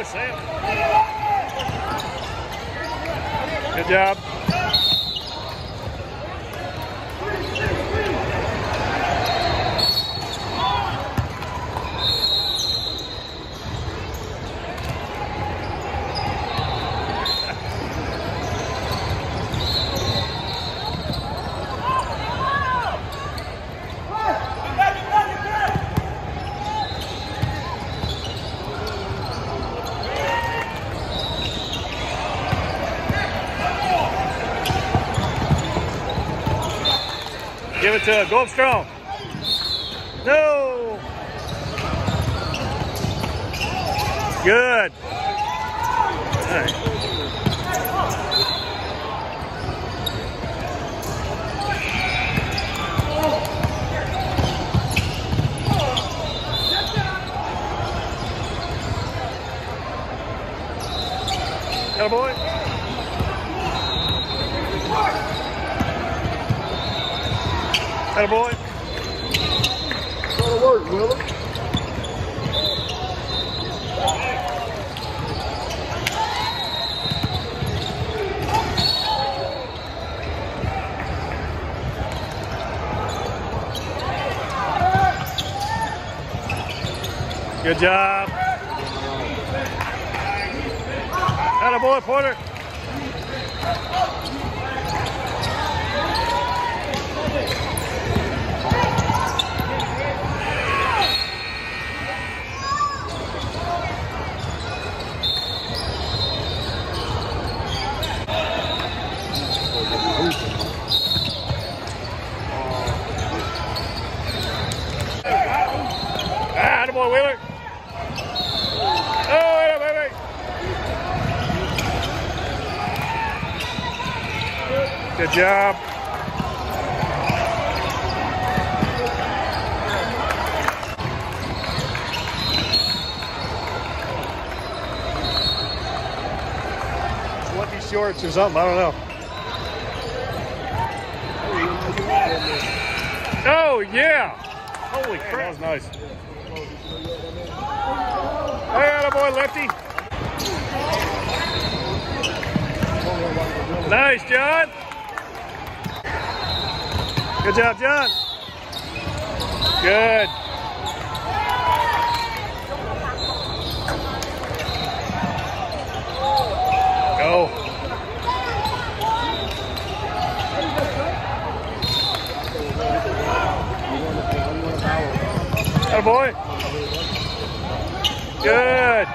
boy, Sam. Good job. Give it to him. Go up strong. No. Good. All right. Got a boy. Atta boy. Go to work, Willa. Good job. Atta boy, Porter. Attaboy, Wheeler. Oh, wait, wait. Good job. Lucky shorts or something, I don't know. Oh, yeah. Holy crap, that was nice. Hey, attaboy, lefty. Nice, John. Good job, John. Good. Go. Attaboy. Good.